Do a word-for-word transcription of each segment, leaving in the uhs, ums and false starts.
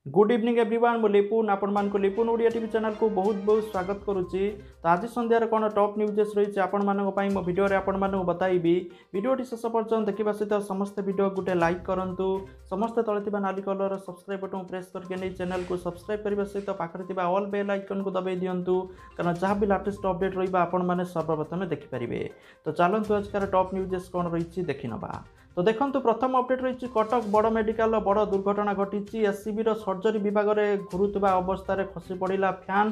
Good evening everyone मु लिपुन आपण मान को लिपुन ओडिया टीवी चैनल को बहुत बहुत स्वागत करुच्ची। तो आज संध्यार कौन टॉप न्यूजेस रही आपण मानक पई मो वीडियो रे आपण मानक बताइबी। वीडियोटी शेष पर्यंत देखा सहित समस्त वीडियो गोटे लाइक करंतु, समस्त तले थिबा नाली कलर सब्सक्राइब बटन प्रेस करके नहीं चैनल को सब्सक्राइब करबा सहित पाखरे थिबा ऑल बेल आइकन को दबाई दियंतु, कारण जहाँ भी लेटेस्ट अपडेट रहिबा आपण माने सर्वप्रथम देखि परिबे। तो चलंतु आजकार टॉप न्यूजेस कौन रही देखि नबा। तो देखंतु प्रथम अपडेट रही कटक बड़ मेडिकल बड़ दुर्घटना घटी। एससीबी सर्जरी विभाग में घुरुवा अवस्था खसी पड़ा फैन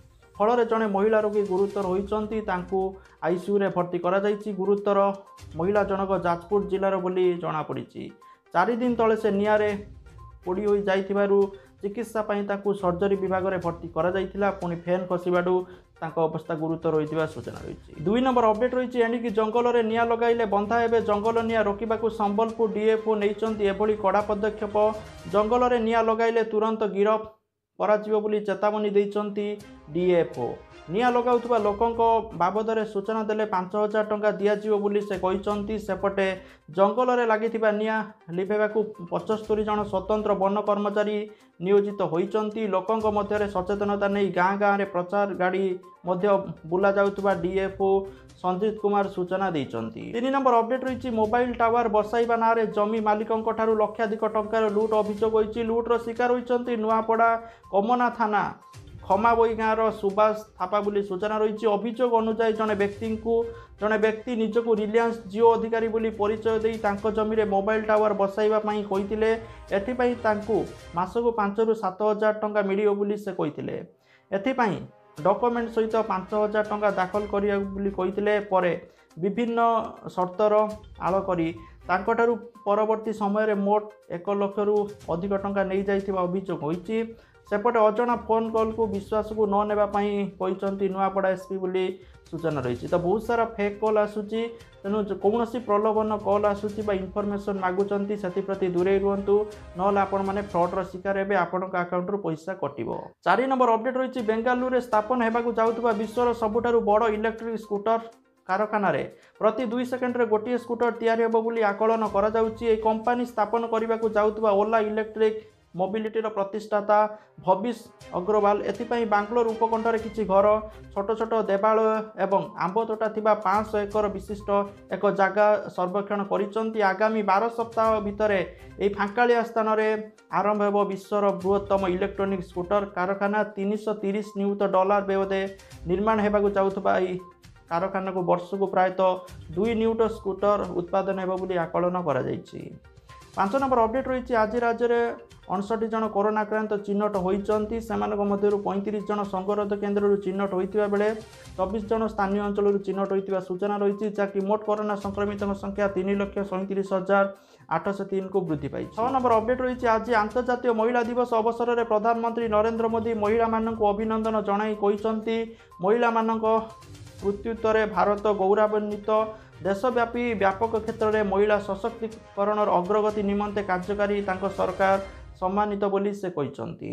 फल जड़े महिला रोगी गुरुतर होती आईसीयू रे भर्ती करा जाइछि। गुरुतर महिला जनक जाजपुर जिलार बोली जनापड़ी। चार दिन तले से निआरे पोड़ी हो जाइथिबारु चिकित्सा पई ताकू सर्जरी विभाग में भर्ती करा जाइथिला। पुणी फैन खसबाडू तांको अवस्था गुरुतर होइतिबा सूचना रही। दुई नंबर अपडेट रही एणिकी जंगल में निआं लगाइले बंधा हेबे। जंगल निआं रोकबाकू संबलपुर डीएफओ नैचंती एभली कड़ा पदक्षेप। जंगल में निआं लगाइले तुरंत गिरफ कराजिबो बोली चेतावनी दैचंती डीएफओ। निआं लगाउथुबा लोकंको बाबदरे सूचना देले पांच हजार टंका दियाजिबो बोली से कहिचंती। सेपटे जंगल में लागिथिबा निआं लिभेबाकू पचस्तरी जन स्वतंत्र वन कर्मचारी नियोजित होइचंती। लोकंको मध्यरे सचेतनता नहीं गाँ गाँ रे प्रचार गाड़ी मध्य बुला जाउथुबा डीएफओ संजीत कुमार सूचना देइचंती। तीन नंबर अपडेट रही मोबाइल टावर बसाइबा नारे जमी मालिकंको ठारू लक्षाधिक टंकार लुट अभियोग होइछि। लुट्र शिकार होइचंती नुआपड़ा कमना थाना खमाबई गाँवर सुभाष थापा बोली सूचना रही। अभियोग अनुसार जड़े व्यक्ति को जड़े व्यक्ति निजक रिलायंस जिओ अधिकारी बोली परिचय दे जमी रे मोबाइल टावर बसाइबा पई कहिथिले। एथिपई तांकू मासको पांच रु सात हजार टंका मिलियो बोली से कहिथिले। एथिपई डॉक्यूमेंट सहित पांच हजार टंका दाखल करिया बोली कहिथिले। परे विभिन्न शर्तर आड़ करी तांकठारू परवर्ती समय मोट एक लाख रु अधिक टंका नहीं जाइथिबा अभियोग होइछि। सेपटे अजଣା फोन कॉल को विश्वास को न नेबा पई कहिसंती नुआपड़ा एसपी बोली सूचना रही। तो बहुत सारा फेक कॉल आसुची, तेणु कौन प्रलोभन कॉल आसुची बा इनफॉरमेशन मागुचंती सेति प्रति दूरे रुहंतु, नहले आपण माने फ्रॉडर शिकार हेबे, आपणक अकाउंट रु पैसा कटिबो। चार नंबर अपडेट रही बेंगालुरु रे स्थापन हेबाकू जाउथबा विश्वर सबुठारु बड़ इलेक्ट्रिक स्कूटर कारखाना रे प्रति दुई सेकेंड रे गोटे स्कूटर तैयारी हेबो बोली आकलन करा जाउची। ए कंपनी स्थापन करबाकू जाउथबा ओला इलेक्ट्रिक मोबिलिटी प्रतिष्ठाता भविष्य अग्रवाल एथिपाई बांग्लोर उपकंठरे किछि घर छोट छोट देवालय एवं आंब तोटा थिबा पाँच सौ एकर विशिष्ट एक जगह सर्वेक्षण करिसंती। आगामी बारह सप्ताह भितर एई फांकालिया स्थान रे आरंभ हेबो विश्वर बृहत्तम इलेक्ट्रॉनिक स्कूटर कारखाना। तीन सौ तीस नियुत डॉलर व्यवधे निर्माण हेबाकू जाउथबा एई कारखाना को वर्ष को प्रायतः दुई नियुट स्कूटर उत्पादन हेबो बोली आकलन करा जाइछि। पांच नंबर अपडेट रही आज राज्य में अड़सठ जन कोरोना आक्रांत चिन्हट होती। मध्य पैंतीस जन संगरोध केन्द्र चिन्हट होता बेले चौबीस जन स्थानीय अंचल चिन्हट होता सूचना रही। जहाँकि मोट कोरोना संक्रमित संख्या तीन लक्ष सैंतीस हजार आठश तीन को वृद्धि पाई। छह नंबर अपडेट रही आज अंतर्जातीय महिला दिवस अवसर में प्रधानमंत्री नरेंद्र मोदी महिला मानक अभिनंदन जणाई कहिसंती। महिला मानक प्रत्युत्तर भारत गौरवान्वित। देशव्यापी व्यापक क्षेत्र में महिला सशक्तिकरण अग्रगति निमंते कार्यकारी तांको सरकार सम्मानित बोली से कहिसंती।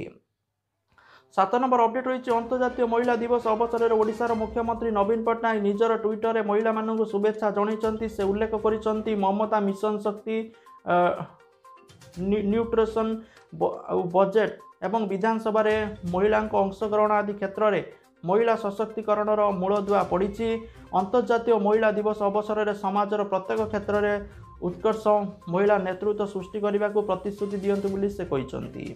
सात नंबर अपडेट रही अंतर्जातीय महिला दिवस अवसर में ओडिशार मुख्यमंत्री नवीन पट्टनायक निजर ट्विटर में महिला मानक शुभेच्छा जणाइछंती। से उल्लेख करिसंती Mamata mission Shakti nutrition budget एवं विधानसभा रे महिला अंशग्रहण आदि क्षेत्र में महिला सशक्तिकरण मूलदुआ पड़ी। अंतर्जातीय महिला दिवस अवसर में समाजर प्रत्येक क्षेत्र में उत्कर्ष महिला नेतृत्व सृष्टि करने को प्रतिश्रुति दियंतु बोली से कहिसंती।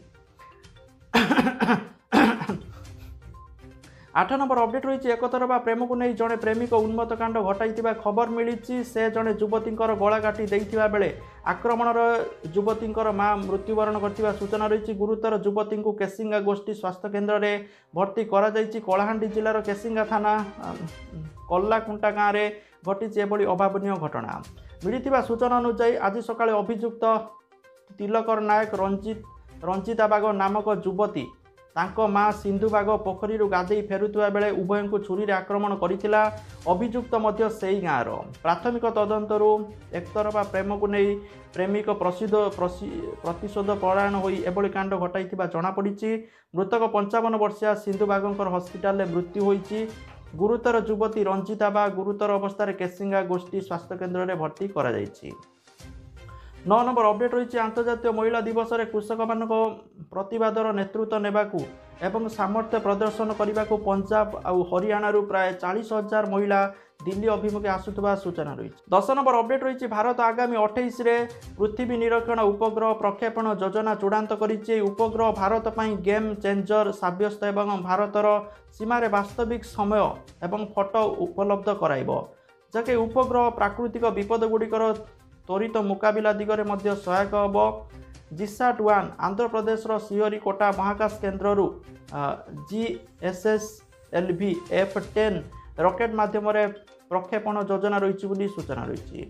आठ नंबर अपडेट रही एक तरफा प्रेम को नहीं जड़े प्रेमिक उन्मत्त कांड घटाई खबर मिली। से जड़े युवती गला काटी देइथिबा बेले आक्रमणर युवती मां मृत्युवरण करथिबा सूचना रही। गुरुतर युवती को केसिंगा गोष्ठी स्वास्थ्य केन्द्र में भर्ती करा जाइछि। कलाहांडी जिलार केसिंगा थाना कल्लाकुंटा गाँव में घटी एभली अभावनीय घटना। मिली सूचना अनुसार आज सकाळे अभियुक्त तिलकर नायक रंजित रंजिता बाग नामक युवती तांको मां सिंधु बाग पोखरी गाधई फेरुवा बेले उभय को छुरी रे आक्रमण करिथिला। अभियुक्त मध्य सेई गाँवर प्राथमिक तदंतरु एकतरफा प्रेम को नहीं प्रेमिक प्रसिद्ध प्रतिशोध परायण होई एभली कांड घटाइथिबा जणा पड़िछि। मृतक पंचावन वर्षीय सिंधु बागंकर हस्पिटाल में मृत्यु होइछि। गुरुतर युवती रंजिता बाग गुरुतर अवस्था केसिंगा गोष्ठी स्वास्थ्य केन्द्र में भर्ती करा जाइछि। नौ नंबर अपडेट रही आंतर्जातीय महिला दिवस में कृषक मान प्रतिवादर नेतृत्व नेबाकू एवं सामर्थ्य प्रदर्शन करने को पंजाब और हरियाणा प्राय चालीस हजार महिला दिल्ली अभिमुखे आसुवा सूचना रही। दस नंबर अपडेट रही भारत आगामी अठाईस पृथ्वी निरीक्षण उपग्रह प्रक्षेपण योजना चूड़ांत कर उपग्रह भारत पर गेम चेंजर साब्यस्त एवं भारतर सीमार वास्तविक समय एवं फोटो उपलब्ध कराइब जहाँकि उपग्रह प्राकृतिक विपद गुड़िकर त्वरित मुकाबिला दिगरे मध्य सहायक हम। जिसाट वन आंध्र प्रदेश श्रीहरिकोटा महाकाश केन्द्र G S S L V F ten rocket माध्यम प्रक्षेपण योजना रही सूचना रही।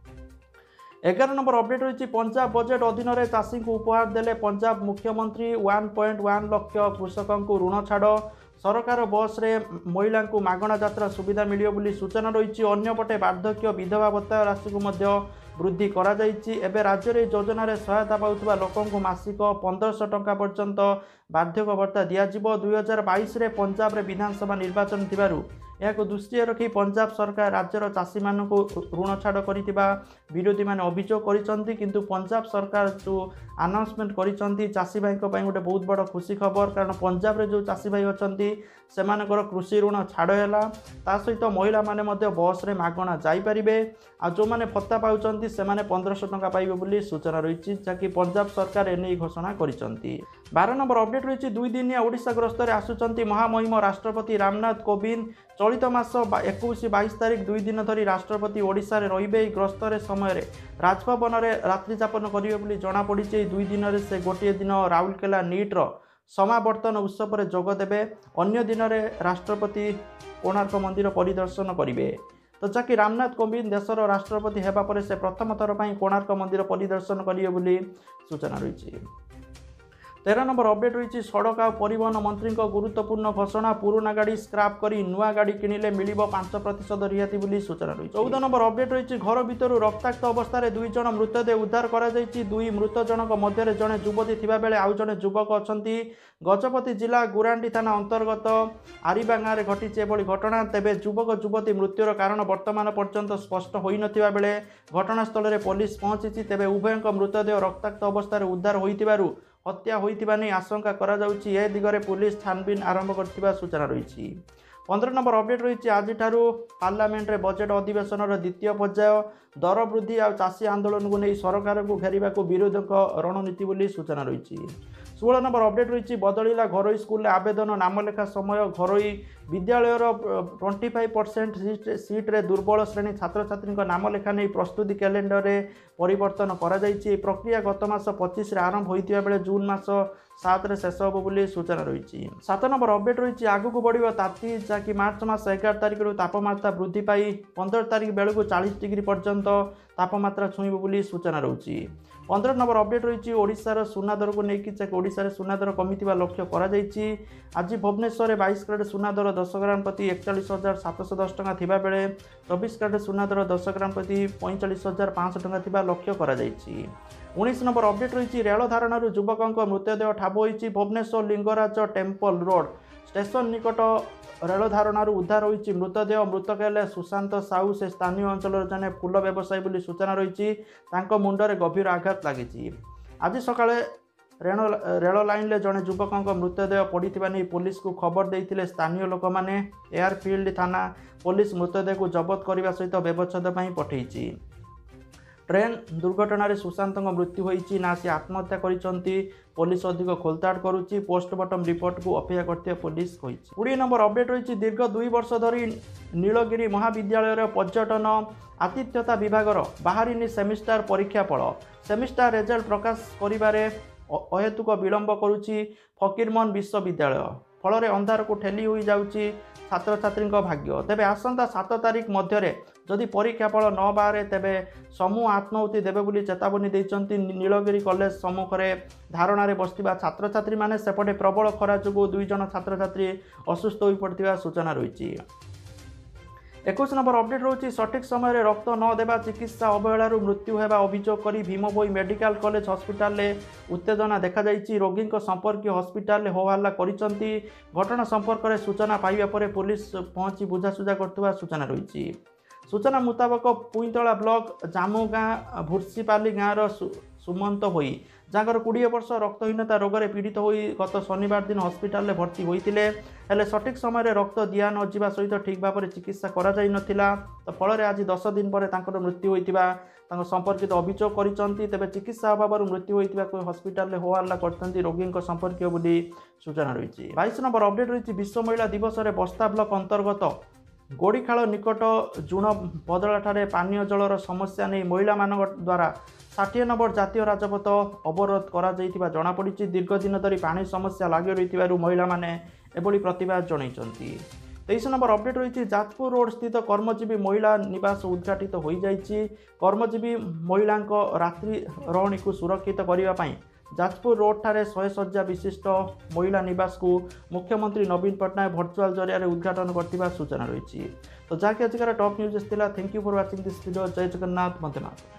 एगार नंबर अपडेट रही पंजाब बजेट अधीन चाषी को उपहार देले पंजाब मुख्यमंत्री वन पॉइंट वन लाख कृषकों को ऋण छाड़ सरकार बस रे महिला को मागणा यात्रा सुविधा मिलियो बोली सूचना रही। अन्यपटे वार्धक्य विधवा भत्ता राशि को मध्य वृद्धि करा जायछि। एबे राज्य रे योजना रे सहायता पाउथबा लोकन को मासिक पंद्रह सौ टंका पर्यंत वार्धक्य भत्ता दिया जिवो। दुई हजार बाईस रे पंजाब रे विधानसभा निर्वाचन थिबारु यह दृष्टि रखी पंजाब सरकार राज्यर चाषी मान ऋण छाड़ करिथिबा विरोधी मैंने अभियोग करिसंती किंतु पंजाब सरकार जो अनाउंसमेंट करिसंती चाषी भाई को गोटे बहुत बड़ खुशी खबर कारण पंजाब रे जो चाषी भाई अछंती सेमानकर कृषि ऋण छाड़ हैला ता सहित महिला माने मध्य बस रे मागणा जाई परिबे आ जो माने भत्ता पाउचंती सेमाने पंद्रह सौ टंका पाइबे बोली सूचना रही जहाँकि पंजाब सरकार एने घोषणा करिसंती। बारह नंबर अपडेट रही दुई दिनिया ओडिशा गस्त में आसुचंती महामहिम राष्ट्रपति रामनाथ कोविंद चलित मास इक्कीस बाईस तारिख दुई दिन धरी राष्ट्रपति ओडिशा रे रहिबे। गस्त समय राजभवन में रात्रिजापन करिवे बोली जणा पड़िछि। दुई दिन में से गोटे दिन राउरकेला नीट्र समावर्तन उत्सव में जोग देबे। अन्य दिन में राष्ट्रपति कोणार्क मंदिर परिदर्शन करिवे। तो जहाँकि रामनाथ कोविंद देशर राष्ट्रपति हेबा परे से प्रथम थर पर कोणार्क मंदिर परिदर्शन करिवे बोली सूचना रही। तेरह नंबर अपडेट रही सड़क और परिवहन मंत्री गुरुत्वपूर्ण घोषणा पुराना गाड़ी स्क्राप करी नुआ गाड़ी किणिले मिलिबो पांच प्रतिशत रिहाती बोली सूचना रही। चौदह नंबर अपडेट रही घर भितर रक्ताक्त अवस्था दुई जन मृतदेह उद्धार करा जायछि। दुई मृत जनक मध्य जड़े युवती थिबा बेले आउ जड़े युवक अछंती। गजपति जिला गुरांडी थाना अंतर्गत आरिबा गाँव में घटी एभली घटना। तेबे युवक युवती मृत्युर कारण वर्तमान पर्यंत स्पष्ट होई नथिबा बेले घटनास्थल में पुलिस पहुंची। तेबे उभयଙ୍କ मृतदेह रक्ताक्त अवस्था उद्धार होइतिबारु हत्या होइतिबा नै आशंका करा जाउछि। ए दिगरे पुलिस छानबीन आरंभ करथिबा सूचना रही। पंद्रह नंबर अपडेट रही आज पार्लियामेंट रे बजेट अधिवेशन द्वितीय पर्याय दर वृद्धि और चाषी आंदोलन को नहीं सरकार को घेरिबा को विरोध रणनीति बोली सूचना रही। सोलह नंबर अपडेट रही बदलिला घरोई स्कूल आवेदन नामलेखा समय घरोई विद्यालय ट्वेंटी फाइव परसेंट सीट्रे दुर्बल श्रेणी छात्र छात्री नामलेखा नहीं प्रस्तुति कैलेंडर रे परिवर्तन करा जायछि। प्रक्रिया गत मास पच्चीस आरंभ होइतिबा बेले जून मास सात रे शेष होब बोली सूचना रही। सात नंबर अपडेट रही आगक बढ़िया ताती जहाँकि मार्च मास एगार तारिख तापमात्रा वृद्धि पाई पंद्रह तारिख बेलू चालीस डिग्री पर्यंत तापमात्रा छुईब बोली सूचना रही। पंद्रह नंबर अपडेट रही ओडिशार सुनादर को लेकिन ओडिशा सुनादर कमिथिबा लक्ष्य करा जायछि। आज भुवनेश्वर में बाईस क्यारेट सुनादर दस ग्राम प्रति एकचाश हजार सातश दस टका थिबा बेले चौबीस क्यारेट सुनादर दस ग्राम प्रति पैंचाश हजार पाँच टका थिबा लक्ष्य करा जायछि। उन्नीस नंबर अपडेट रही रेल धारणार युवक मृतदेह ठाब होइछि। Bhubaneswar Lingaraj temple road station निकट रेल धारणार उद्धार होइछि मृतदेह। मृतक हेले सुशांत साहू से स्थानीय अंचल जने फूल व्यवसायी बोली सूचना रही। तांको मुंडरे गभीर आघात लागिछि। आज सकाळे रेल रेल लाइन ले जड़े युवक मृतदेह पड़ता नहीं पुलिस को खबर देते स्थानीय लोक मैंने एयरफील्ड थाना पुलिस मृतदेह को जबत करने सहित व्यवच्छेद पठेछि। ट्रेन दुर्घटना रे सुशांत मृत्यु होइछि ना से आत्महत्या करिसंती पुलिस अधिक खोलताड़ करुच्ची। पोस्टमार्टम रिपोर्ट को अपेक्षा करते पुलिस कहिछि। बीस नंबर अपडेट रही दीर्घ दुई वर्ष धरी नीलगिरी महाविद्यालय पर्यटन आतिथ्यता विभागर बाहरी सेमिस्टार परीक्षा फल सेमिस्टार रिजल्ट प्रकाश करिबारे अहेतुक विलंब करुच्ची फकीरमोहन विश्वविद्यालय फल अंधार को ठेली हो जाउची छात्र छात्री भाग्य। तेबे आसंता सात तारिख मध्य जदि परीक्षा फल न बाहरे तेबे समूह आत्माहुति देवे बोली चेतावनी देइचंती नीलगिरी कॉलेज सम्मुख में धारणा बसथिबा छात्र छात्री माने सेपटे प्रबल खरा जोगु दुई जन छात्र छात्री असुस्थ हो पड़ता सूचना रही। इक्कीस नंबर अपडेट रही सठिक समय रक्त न देवा चिकित्सा अवहेलार मृत्यु होगा अभियोग कर भीमभोई मेडिकल कॉलेज हॉस्पिटल उत्तेजना देखा जायछि। रोगी संपर्क हॉस्पिटल होहल्ला करिसंती। घटना संपर्क में सूचना पाइबा परे पुलिस पहुंची बुझासुझा करथुवा सूचना रही। सूचना मुताबक पुईतला ब्लॉक जामु गाँ भुर्सीपाली गाँव सु सुमंत होई जहाँ कोड़े वर्ष रक्तहीनता रोग में पीड़ित हो गत शनिवार दिन हस्पिटाल भर्ती होते हेले सठिक समय रक्त दिया न जा सहित ठीक भाव में चिकित्सा करा जाई नथिला तो फल आज दस दिन पर तांकर मृत्यु होइतिबा तांको संपर्कित अभियोग करिसंती तेबे चिकित्सा अभाव मृत्यु होइतिबा कोई हस्पिटाल हो हल्ला करतंती रोगी संपर्कीय बोली सूचना रही। बाईस नंबर अपडेट रही विश्व महिला दिवस में बस्ता ब्लॉक अंतर्गत गोड़ीखाल निकट जुण बदलाठारे पानीय जलर समस्या नहीं महिला मान द्वारा षाठी नंबर जातीय राजपथ अवरोध करा जनापड़ी दीर्घ दिन धरी पानी समस्या लगी रही महिला माने एभली प्रतिवाद जनइचंती। तेईस नंबर अपडेट रही जाजपुर रोड स्थित कर्मजीवी महिला निवास उद्घाटित हो जाइए। कर्मजीवी महिला रात्रि रहणी को सुरक्षित करने जाजपुर रोड ठारे शहे शज्या विशिष्ट महिला निवास को मुख्यमंत्री नवीन पट्टनायक भर्चुआल जरिया उद्घाटन करथिबा सूचना रही। तो जहाँकि आजिकार टॉप न्यूज थिला। Thank you for watching this video. जय जगन्नाथ, वंदे मातरम।